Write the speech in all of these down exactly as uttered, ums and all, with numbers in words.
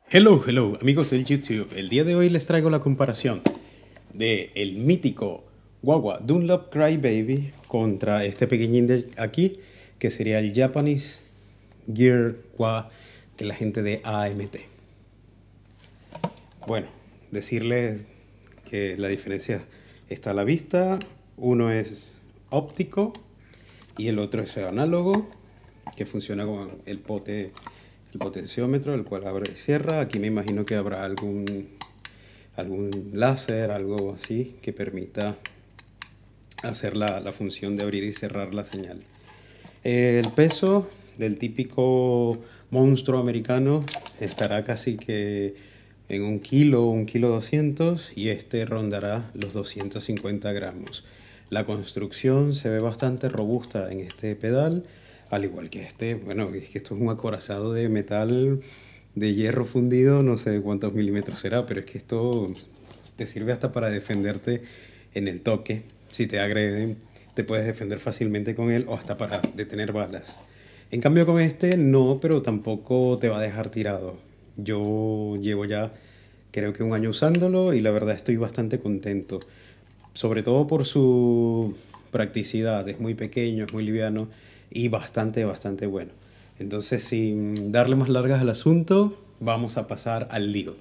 Hello, hello, amigos del YouTube. El día de hoy les traigo la comparación de el mítico guagua Dunlop Crybaby contra este pequeñín de aquí, que sería el Japanese Gear Gua de la gente de A M T. Bueno, decirles que la diferencia está a la vista. Uno es óptico y el otro es análogo, que funciona con el pote, el potenciómetro, el cual abre y cierra. Aquí me imagino que habrá algún, algún láser, algo así, que permita hacer la, la función de abrir y cerrar la señal. El peso del típico monstruo americano estará casi que en un kilo, un kilo doscientos, y este rondará los doscientos cincuenta gramos. La construcción se ve bastante robusta en este pedal, al igual que este. Bueno, es que esto es un acorazado de metal, de hierro fundido, no sé cuántos milímetros será, pero es que esto te sirve hasta para defenderte en el toque. Si te agreden, te puedes defender fácilmente con él, o hasta para detener balas. En cambio con este no, pero tampoco te va a dejar tirado. Yo llevo ya creo que un año usándolo y la verdad estoy bastante contento. Sobre todo por su practicidad. Es muy pequeño, es muy liviano y bastante, bastante bueno. Entonces, sin darle más largas al asunto, vamos a pasar al lío.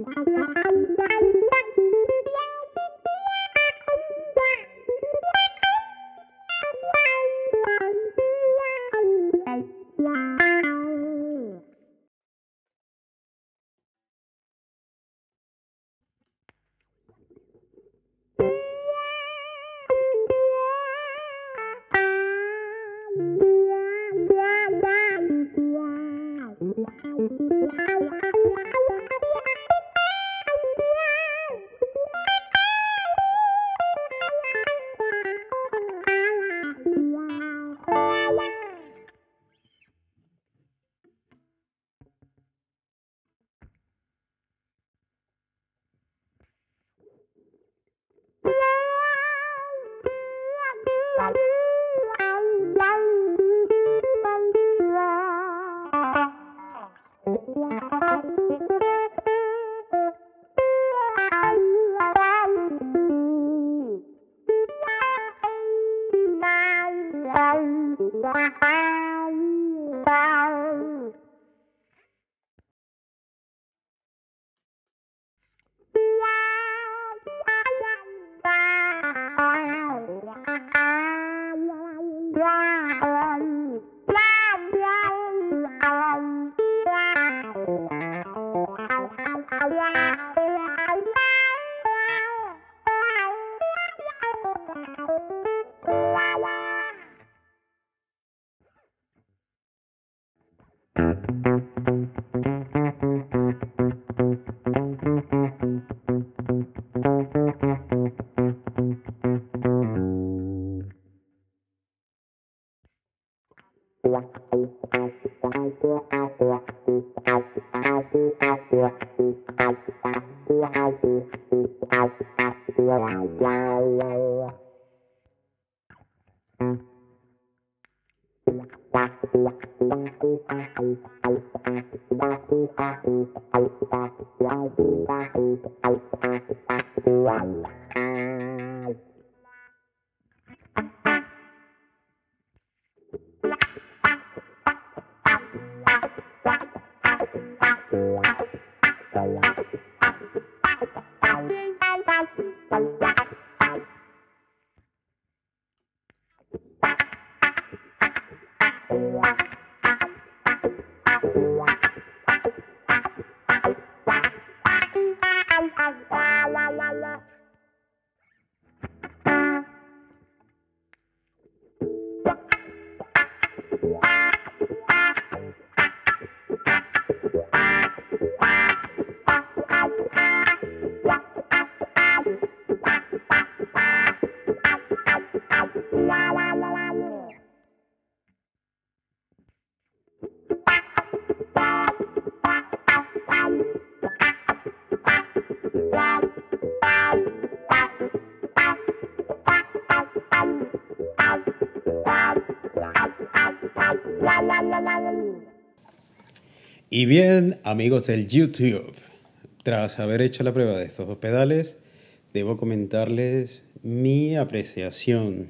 Y bien, amigos del YouTube, tras haber hecho la prueba de estos dos pedales, debo comentarles mi apreciación.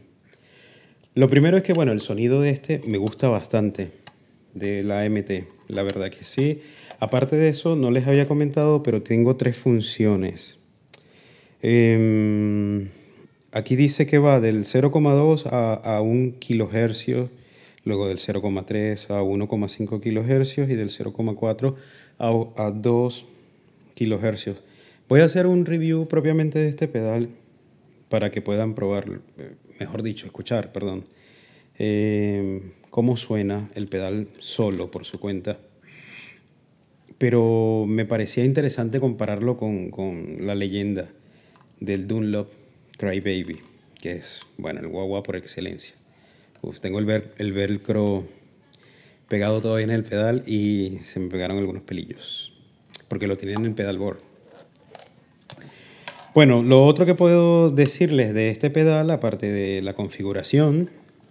Lo primero es que, bueno, el sonido de este me gusta bastante, de la A M T, la verdad que sí. Aparte de eso, no les había comentado, pero tengo tres funciones. Eh, aquí dice que va del cero coma dos a, a un kilohercio, luego del cero coma tres a uno coma cinco kilohercios y del cero coma cuatro a, a dos kilohercios. Voy a hacer un review propiamente de este pedal para que puedan probar, mejor dicho, escuchar, perdón, eh, cómo suena el pedal solo por su cuenta. Pero me parecía interesante compararlo con, con la leyenda del Dunlop Crybaby, que es, bueno, el guagua por excelencia. Uf, tengo el, ver, el velcro pegado todavía en el pedal y se me pegaron algunos pelillos, porque lo tienen en el pedalboard. Bueno, lo otro que puedo decirles de este pedal, aparte de la configuración,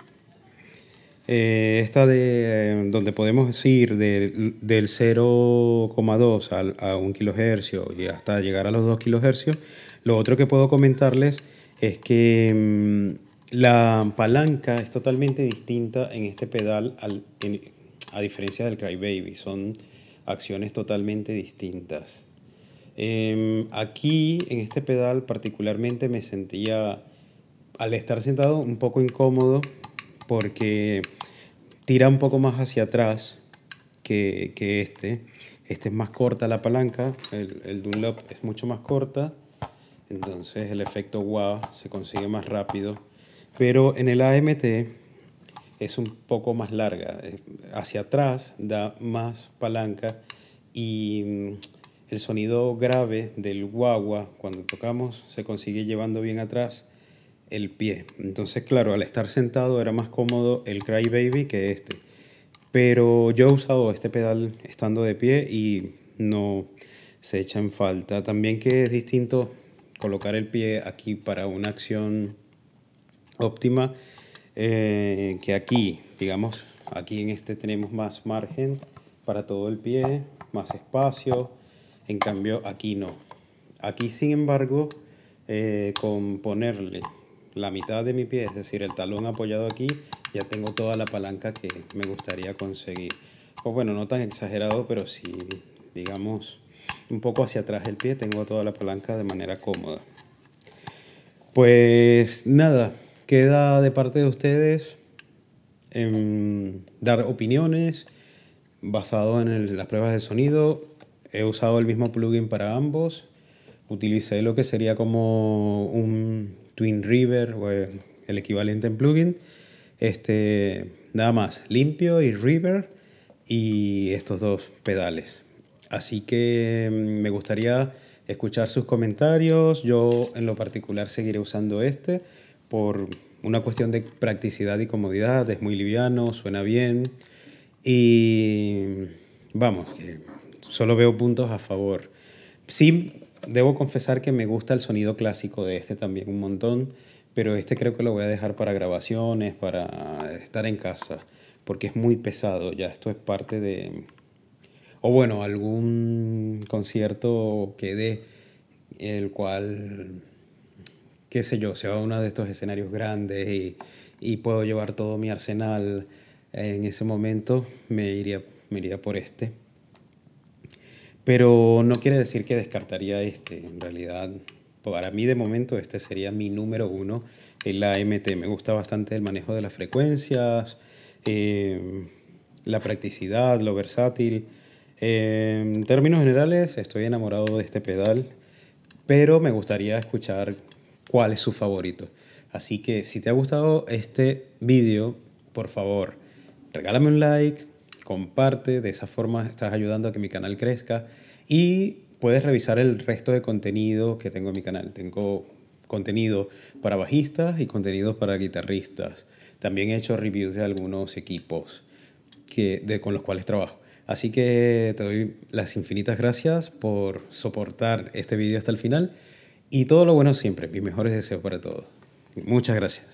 eh, esta de eh, donde podemos ir de, del cero coma dos a, a un kilohercio y hasta llegar a los dos kilohercios, lo otro que puedo comentarles es que mmm, la palanca es totalmente distinta en este pedal al, en, a diferencia del Crybaby. Son acciones totalmente distintas. Em, aquí, en este pedal particularmente, me sentía, al estar sentado, un poco incómodo porque tira un poco más hacia atrás que, que este. Este es más corta la palanca, el, el Dunlop es mucho más corta, entonces el efecto wow se consigue más rápido. Pero en el A M T es un poco más larga, hacia atrás da más palanca y el sonido grave del guagua cuando tocamos se consigue llevando bien atrás el pie. Entonces, claro, al estar sentado era más cómodo el Crybaby que este. Pero yo he usado este pedal estando de pie y no se echa en falta. También que es distinto colocar el pie aquí para una acción óptima eh, que aquí. Digamos, aquí en este tenemos más margen para todo el pie, más espacio. En cambio, aquí no. Aquí, sin embargo, eh, con ponerle la mitad de mi pie, es decir, el talón apoyado aquí, ya tengo toda la palanca que me gustaría conseguir. O bueno, no tan exagerado, pero sí, digamos, un poco hacia atrás del pie, tengo toda la palanca de manera cómoda. Pues nada, queda de parte de ustedes en dar opiniones basado en el, las pruebas de sonido. He usado el mismo plugin para ambos. Utilicé lo que sería como un Twin River o el equivalente en plugin. Este, nada más, limpio y River y estos dos pedales. Así que me gustaría escuchar sus comentarios. Yo en lo particular seguiré usando este por una cuestión de practicidad y comodidad. Es muy liviano, suena bien y vamos, que solo veo puntos a favor. Sí, debo confesar que me gusta el sonido clásico de este también un montón, pero este creo que lo voy a dejar para grabaciones, para estar en casa, porque es muy pesado ya. Esto es parte de... O bueno, algún concierto que dé, el cual, qué sé yo, sea uno de estos escenarios grandes y, y puedo llevar todo mi arsenal en ese momento, me iría, me iría por este. Pero no quiere decir que descartaría este. En realidad, para mí de momento este sería mi número uno, el A M T. Me gusta bastante el manejo de las frecuencias, eh, la practicidad, lo versátil. Eh, en términos generales, estoy enamorado de este pedal, pero me gustaría escuchar cuál es su favorito. Así que si te ha gustado este vídeo, por favor, regálame un like, comparte, de esa forma estás ayudando a que mi canal crezca y puedes revisar el resto de contenido que tengo en mi canal. Tengo contenido para bajistas y contenido para guitarristas. También he hecho reviews de algunos equipos que, de, con los cuales trabajo. Así que te doy las infinitas gracias por soportar este vídeo hasta el final y todo lo bueno siempre. Mis mejores deseos para todos. Muchas gracias.